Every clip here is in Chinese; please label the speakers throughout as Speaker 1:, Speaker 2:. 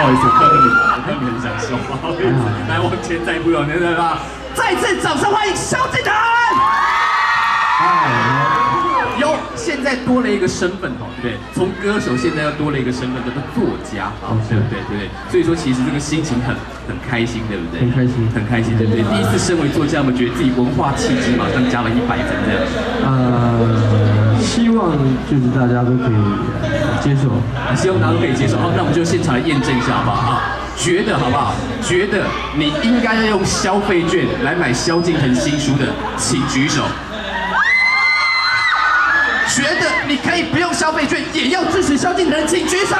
Speaker 1: 好意思，我看你很享受，不好意思，来往前再一步，对吧？再次掌声欢迎萧敬腾。有，现在多了一个身份哦，对不对？从歌手现在又多了一个身份，叫做作家，对不对？对不对？所以说，其实这个心情很开心，对不对？
Speaker 2: 很开心，
Speaker 1: 很开心，对不对？第一次身为作家，我们觉得自己文化气质马上加了100分这样。
Speaker 2: 希望就是大家都可以接受，
Speaker 1: 希望大家都可以接受。好，那我们就现场来验证一下，好不好？啊，觉得好不好？觉得你应该要用消费券来买萧敬腾新书的，请举手。觉得你可以不用消费券也要支持萧敬腾，请举手。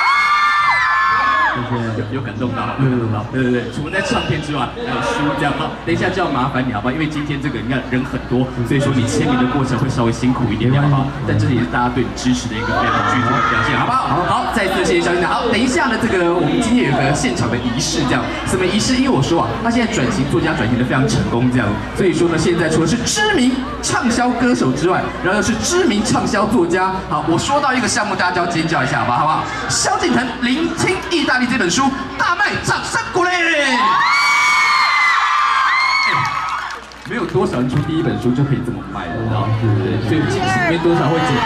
Speaker 1: 有感动到，有感动到，对对对。除了在唱片之外，还有书这样。好，等一下就要麻烦你，好不好？因为今天这个你看人很多，所以说你签名的过程会稍微辛苦一点点，好不好？但这也是大家对你支持的一个非常具体的表现，好不好？好，再次谢谢萧敬腾。好，等一下呢，这个我们今天有个现场的仪式，这样什么仪式？因为我说啊，他现在转型作家转型的非常成功，这样，所以说呢，现在除了是知名畅销歌手之外，然后又是知名畅销作家。好，我说到一个项目，大家就要尖叫一下，好不好？萧敬腾《聆听意大利》这本书大卖，掌声鼓励！没有多少人出第一本书就可以这么卖，你知道吗？对不对？所以惊喜里面多少会紧张。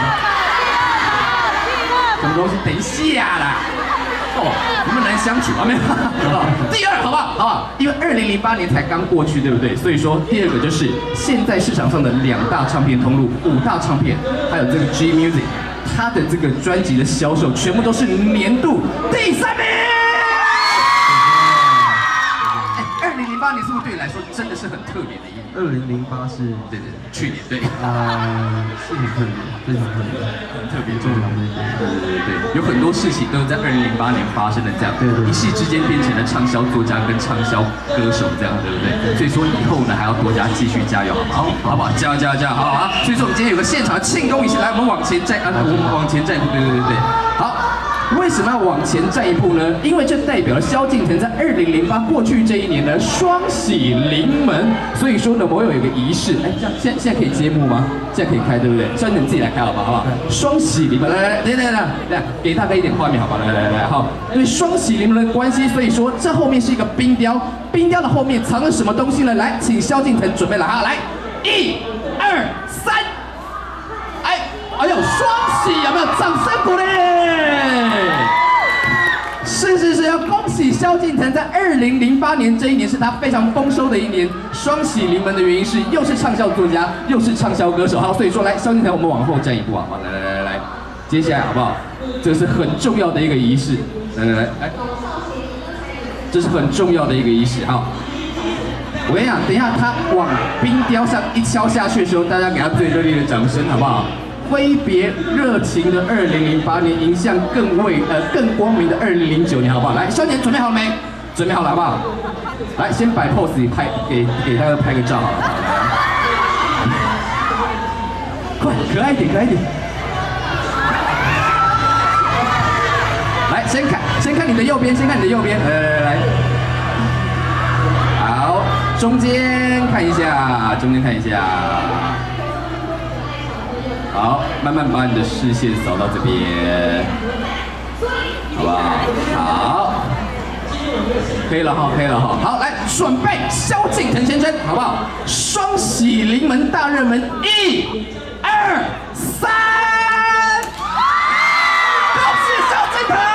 Speaker 1: 什么东西？等一下啦！哦，你们难相处啊，没有？第二，好不好？好不好？因为2008年才刚过去，对不对？所以说第二个就是现在市场上的2大唱片通路，5大唱片，还有这个 G Music， 它的这个专辑的销售全部都是年度第3名。2008年是不是对你来说真的是很特别的一年
Speaker 2: ？2008是，
Speaker 1: 对，去年对，
Speaker 2: 是很特别，非常特别，
Speaker 1: 很特别重要的一年。对，有很多事情都是在2008年发生的，这样，一夕之间变成了畅销作家跟畅销歌手，这样，对不对？所以说以后呢还要多加继续加油，好不好？好不好？加油，好啊！所以说我们今天有个现场的庆功仪式，来，我们往前站，我们往前站一步，对，好。为什么要往前站一步呢？因为这代表了萧敬腾在2008过去这一年呢双喜临门，所以说呢，我有一个仪式，哎，这样现在可以接幕吗？现在可以开，对不对？萧敬腾自己来开，好不好？双喜临门，来，等，给大家一点画面，好吧？来，好，因为双喜临门的关系，所以说这后面是一个冰雕，冰雕的后面藏了什么东西呢？来，请萧敬腾准备来，好，来，1、2、3，哎呦，双喜有没有？掌声鼓励！是，要恭喜萧敬腾在2008年这一年是他非常丰收的一年，双喜临门的原因是又是畅销作家，又是畅销歌手。好，所以说来，萧敬腾，我们往后站一步啊！来，接下来好不好？这是很重要的一个仪式，来，这是很重要的一个仪式。好，我跟你讲，等一下他往冰雕上一敲下去的时候，大家给他最热烈的掌声，好不好？挥别热情的2008年，迎向更光明的2009年，好不好？来，萧敬腾准备好了没？准备好了，好不好？来，先摆 pose， 拍给大家拍个照，好不好？快，可爱一点。来，先看你的右边，来，好，中间看一下。好，慢慢把你的视线扫到这边，好不好？好，可以了哈。好，来，准备，萧敬腾先生，好不好？双喜临门大热门，1、2、3，恭喜萧敬腾！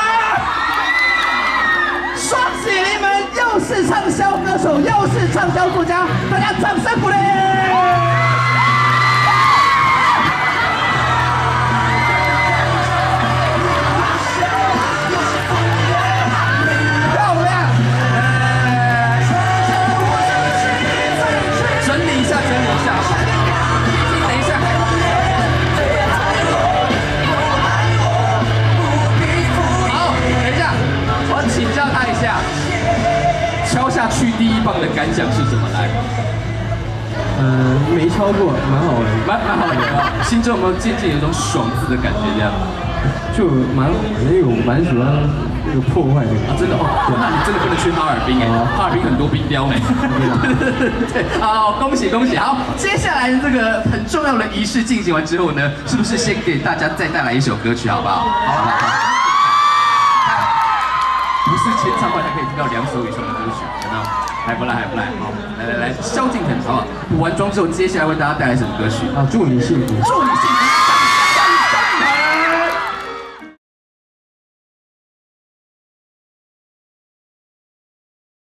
Speaker 1: 双喜临门，又是畅销歌手，又是畅销作家，大家掌声鼓励！敲下去第1棒的感想是什么？来，
Speaker 2: 没敲过，蛮好玩，
Speaker 1: 蛮好玩的。心中有没有渐渐有一种爽字的感觉？这样，
Speaker 2: 就蛮好玩的，因为我蛮喜欢那个破坏的
Speaker 1: 啊，真的哦。那你真的不能去哈尔滨哎，哈尔滨很多冰雕呢。对，好，恭喜！好，接下来这个很重要的仪式进行完之后呢，是不是先给大家再带来一首歌曲，好不好？好。 不是签唱会才可以听到2首以上的歌曲，有没有？还不赖，还不赖。好，来，萧敬腾，好不好？补完妆之后，接下来为大家带来什么歌曲？
Speaker 2: 祝你幸福。
Speaker 1: 祝你幸福。